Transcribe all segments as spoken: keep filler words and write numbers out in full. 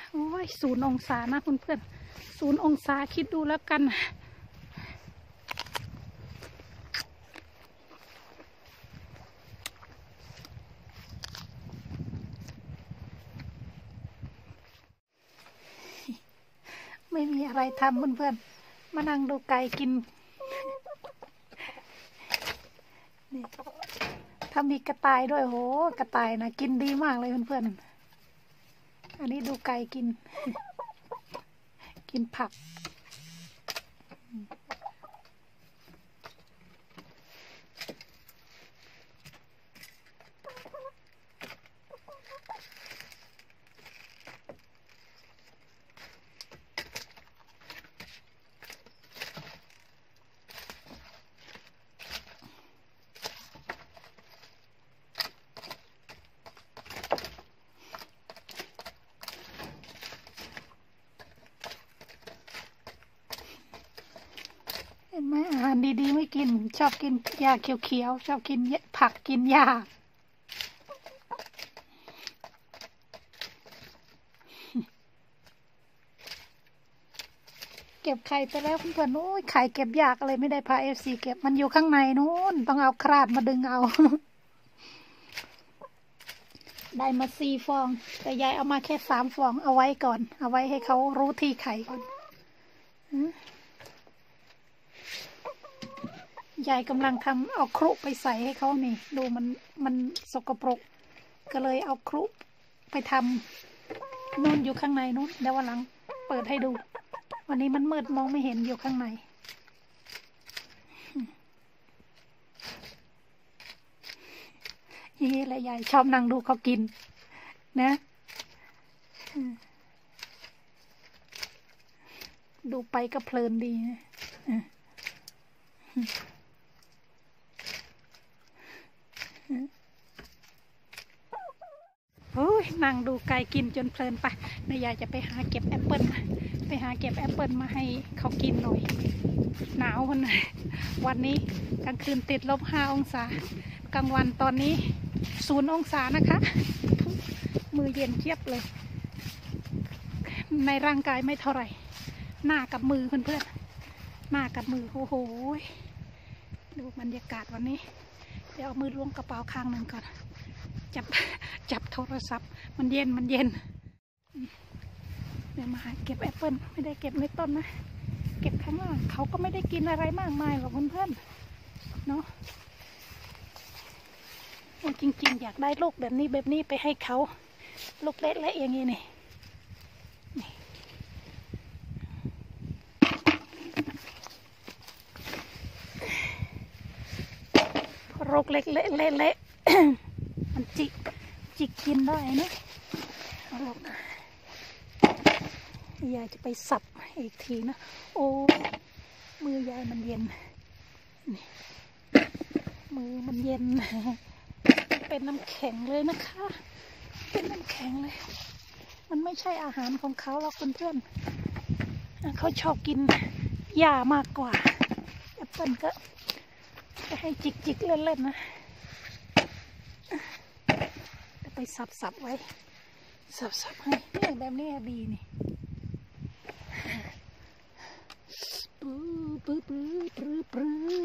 โอ้ยศูนย์องศานะเพื่อนๆศูนย์องศาคิดดูแล้วกันไม่มีอะไรทำเพื่อนๆมานั่งดูไก่กินนี่ถ้ามีกระต่ายด้วยโหกระต่ายนะกินดีมากเลยเพื่อนๆอันนี้ดูไก่กิน กินผักเห็นไหมอาหารดีๆไม่กินชอบกินหญ้าเขียวๆชอบกินผักกินหญ้าเก็บไข่ไปแล้วเพื่อนๆโอ้ยไข่เก็บยากเลยไม่ได้พาเอฟซีเก็บมันอยู่ข้างในนู้นต้องเอาคราดมาดึงเอา ได้มาสี่ฟองแต่ยายเอามาแค่สามฟองเอาไว้ก่อนเอาไว้ให้เขารู้ที่ไข่ก่อนยายกำลังทำเอาครุไปใส่ให้เขานี่ดูมันมันสกปรกก็เลยเอาครุไปทำนู่นอยู่ข้างในนู้นเดี๋ยววันหลังเปิดให้ดูวันนี้มันมืดมองไม่เห็นอยู่ข้างในนี่แหละยายชอบนั่งดูเขากินนะดูไปก็เพลินดีนะโอ้ยนั่งดูไก่กินจนเพลินไปนายยายจะไปหาเก็บแอปเปิลไปหาเก็บแอปเปิลมาให้เขากินหน่อยหนาววันนี้วันนี้กลางคืนติดลบห้าองศากลางวันตอนนี้ศูนย์องศานะคะมือเย็นเจี๊ยบเลยในร่างกายไม่เท่าไหร่หน้ากับมือเพื่อนๆหน้ากับมือโอ้โหดูบรรยากาศวันนี้เดี๋ยวเอามือล้วงกระเป๋าข้างหนึ่งก่อนจับจับโทรศัพท์มันเย็นมันเย็นเดี๋ยวมาหาเก็บแอปเปิลไม่ได้เก็บในต้นนะเก็บข้างล่างเขาก็ไม่ได้กินอะไรมากมายหรอกเพื่อนๆเนาะจริงๆอยากได้ลูกแบบนี้แบบนี้ไปให้เขาลูกเล็กๆอย่างนี้นี่โรคเล็กเละเละเละ มันจิกจิกกินได้นะยายจะไปสับอีกทีนะโอ้มือยายมันเย็นมือมันเย็นเป็นน้ำแข็งเลยนะคะเป็นน้ำแข็งเลยมันไม่ใช่อาหารของเขาหรอกเพื่อนๆเขาชอบกินหญ้ามากกว่าแอปเปิ้ลก็จะให้จิกจิกเล่นๆนะจะไปสับๆไว้สับๆให้เนี่ยแบบนี้ดีนี่ปื้อปื้อปื้อปื้อปื้อ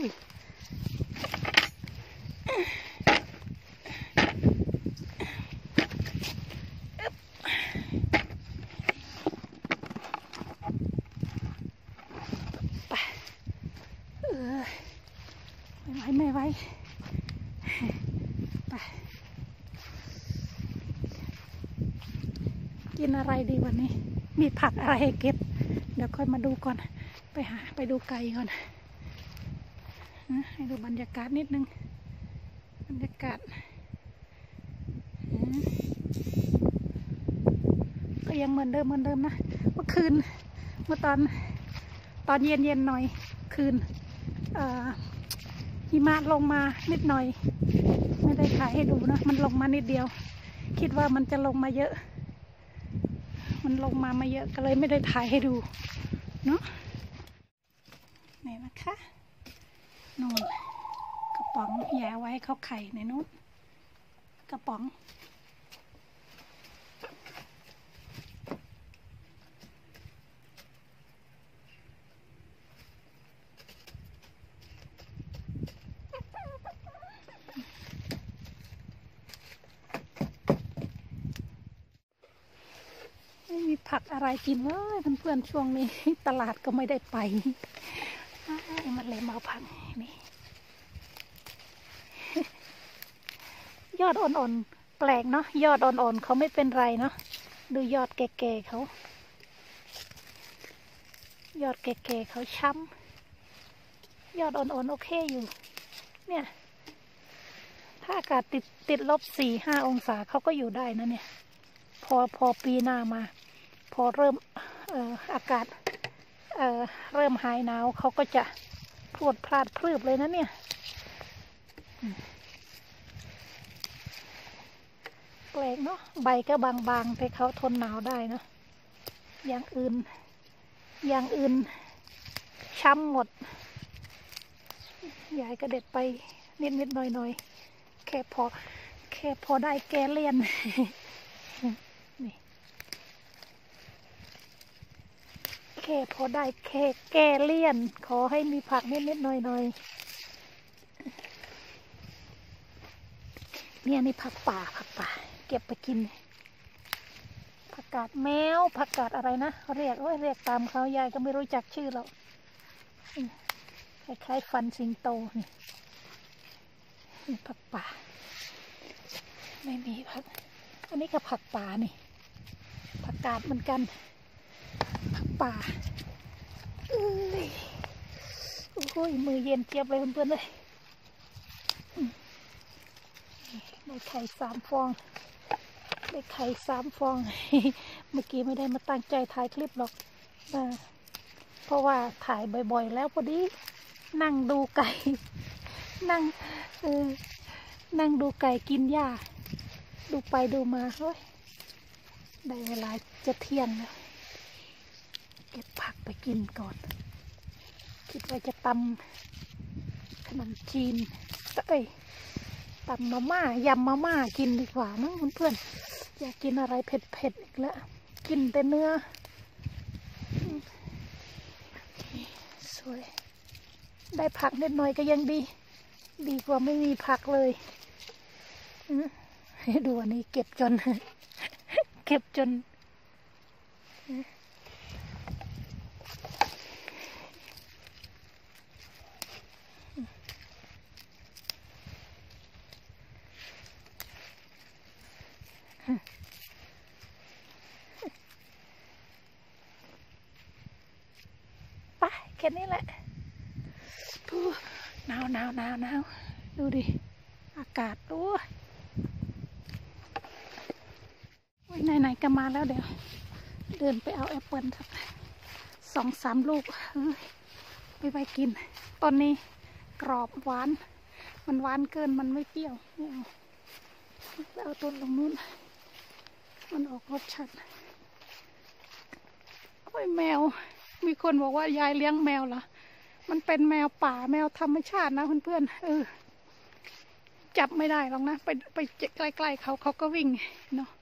ไปเออไม่ไหวไม่ไหวไปกินอะไรดีวันนี้มีผักอะไรให้เก็บเดี๋ยวค่อยมาดูก่อนไปหาไปดูไก่ก่อนให้ดูบรรยากาศนิดนึงบรรยากาศก็ยังเหมือนเดิมเหมือนเดิมนะเมื่อคืนเมื่อตอนตอนเย็นเย็นหน่อยคืนหิมะลงมานิดหน่อยไม่ได้ถ่ายให้ดูนะมันลงมานิดเดียวคิดว่ามันจะลงมาเยอะมันลงมาไม่เยอะก็เลยไม่ได้ถ่ายให้ดูเนาะนี่นะคะนู่นกระป๋องแย่ไว้เขาไข่ในนู้นกระป๋องผักอะไรกินเว้ยเพื่อนๆช่วงนี้ ตลาดก็ไม่ได้ไปมันเลยมาผักนี่ ยอดอ่อนๆแปลกเนาะยอดอ่อนๆเขาไม่เป็นไรเนาะดูยอดแก่ๆเขายอดแก่ๆเขาช้ำยอดอ่อนๆโอเคอยู่เนี่ยถ้าอากาศติดติดลบสี่ห้าองศาเขาก็อยู่ได้นะเนี่ยพอพอปีหน้ามาพอเริ่มเอ่ออากาศเอ่อเริ่มหายหนาวเขาก็จะพรวดพลาดพรืบเลยนะเนี่ยแปลกเนาะใบก็บางๆแต่เขาทนหนาวได้เนาะอย่างอื่นอย่างอื่นช้ำหมดยายก็เด็ดไปนิดๆหน่อยๆแค่พอแค่พอได้แกเลี่ยนนี่แค่พอได้แค่แกเลี่ยนขอให้มีผักนิดๆหน่อยๆเนี่ยนี่ผักป่าผักป่าเก็บไปกินผักกาดแมวผักกาดอะไรนะเรียกโอ้ยเรียกตามเขายายก็ไม่รู้จักชื่อเราคล้ายๆฟันสิงโตนี่ผักป่าไม่มีผักอันนี้ก็ผักป่านี่ผักกาดเหมือนกันผักป่าเอ้ยโอ้ยมือเย็นเจี๊ยบเลยเพื่อนๆเลยได้ไข่สามฟองได้ไข่สามฟองเมื่อกี้ไม่ได้มาตั้งใจถ่ายคลิปหรอกเพราะว่าถ่ายบ่อยๆแล้วพอดีนั่งดูไก่นั่งเออนั่งดูไก่กินหญ้าดูไปดูมาเฮ้ยได้เวลาจะเที่ยงแล้วเก็บผักไปกินก่อนคิดว่าจะตำขนมจีนเอ้ยตำมาม่ายำมาม่ากินดีกว่ามั้งเพื่อนๆอยากกินอะไรเผ็ดๆอีกแล้วกินแต่เนื้อสวยได้ผักนิดหน่อยก็ยังดีดีกว่าไม่มีผักเลยให้ดูอันนี้เก็บจนเก็บจนไปแค่นี้แหละหนาวหนาวหนาวหนาวดูดิอากาศโอ้ยไหนๆก็มาแล้วเดี๋ยวเดินไปเอาแอปเปิลสักสองสามลูกไปไปกินตอนนี้กรอบหวานมันหวานเกินมันไม่เปรี้ยวไม่เอาไปเอาต้นตรงนู้นมันออกรสชัดโอ้ยแมวมีคนบอกว่ายายเลี้ยงแมวเหรอมันเป็นแมวป่าแมวธรรมชาตินะเพื่อนๆเออจับไม่ได้หรอกนะไปไปใกล้ๆเขาเขาก็วิ่งเนาะ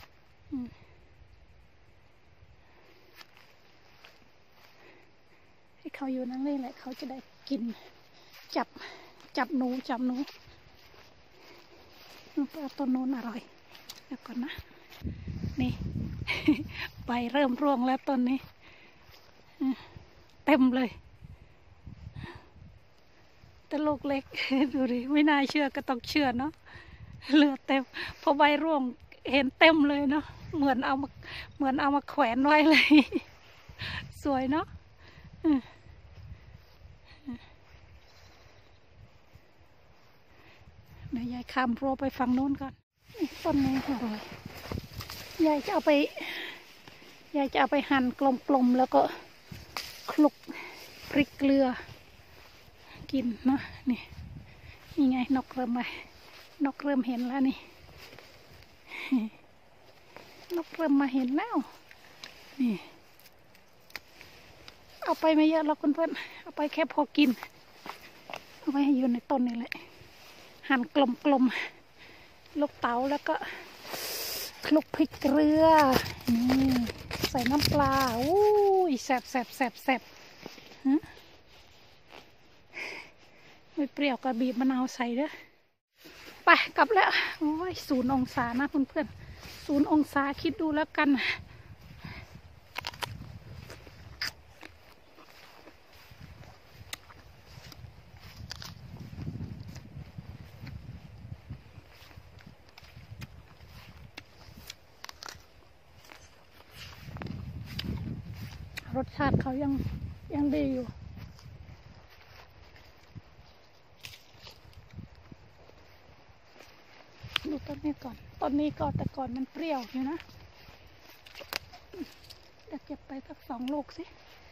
ให้เขาอยู่นั่งนี่แหละเขาจะได้กินจับจับหนูจับหนูปลาต้นนู้นอร่อยเดี๋ยวก่อนนะนี่ ใบเริ่มร่วงแล้วต้นนี้เต็มเลยแต่ลูกเล็กดูดิไม่น่าเชื่อก็ต้องเชื่อเนาะเหลือเต็มพอใบร่วงเห็นเต็มเลยเนาะเหมือนเอามาเหมือนเอามาแขวนไว้เลยสวยเนาะเดี๋ยวยายข้ามรั้วไปฝั่งโน้นก่อนต้นนี้อร่อยยายจะเอาไปยายจะเอาไปหั่นกลมๆแล้วก็คลุกพริกเกลือกินเนาะนี่นี่ไงนกเริ่มมานกเริ่มเห็นแล้วนี่นกเริ่มมาเห็นแล้วนี่เอาไปไม่เยอะแล้วเพื่อนๆเอาไปแค่พอกินเอาไว้ให้อยู่ในต้นนี่แหละหั่นกลมๆลูกเต๋าแล้วก็คลุกพริกเกลือนี่ใส่น้ำปลาอู้ยแซ่บแซ่บแซ่บแซ่บไม่เปรี้ยวก็บีบมะนาวใส่เด้อไปกลับแล้วโอ้ยศูนย์องศานะเพื่อนๆศูนย์องศาคิดดูแล้วกันรสชาติเขายังยังดีอยู่ดูต้นนี้ก่อนต้นนี้ก็แต่ก่อนมันเปรี้ยวอยู่นะเดี๋ยวเก็บไปสักสองลูกสิ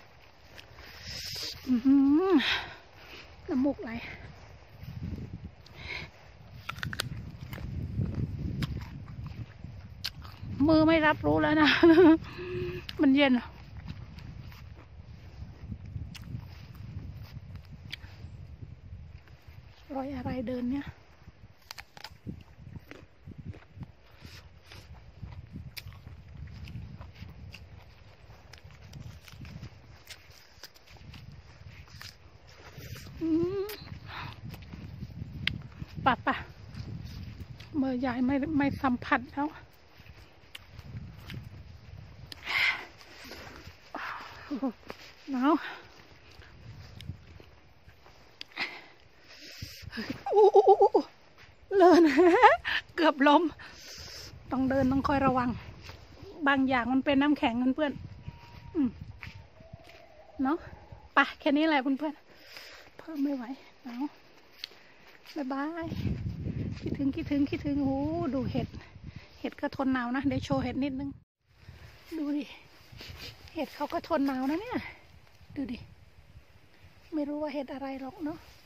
อือหือน้ำมูกไหลมือไม่รับรู้แล้วนะ มันเย็นรอยอะไรเดินเนี่ยป่ะป่ะเมื่อยายไม่ไม่สัมผัสแล้วหนาวอู้อู้อู้เลิน เกือบล้มต้องเดินต้องคอยระวังบางอย่างมันเป็นน้ำแข็งเพื่อนเนาะปะแค่นี้แหละเพื่อนๆเพิ่มไม่ไหวหนาวบ๊ายบายคิดถึงคิดถึงคิดถึงโอ้ดูเห็ดเห็ดก็ทนหนาวนะเดี๋ยวโชว์เห็ดนิดนึงดูดิเห็ดเขาก็ทนหนาวนะเนี่ยดูดิไม่รู้ว่าเห็ดอะไรหรอกเนาะ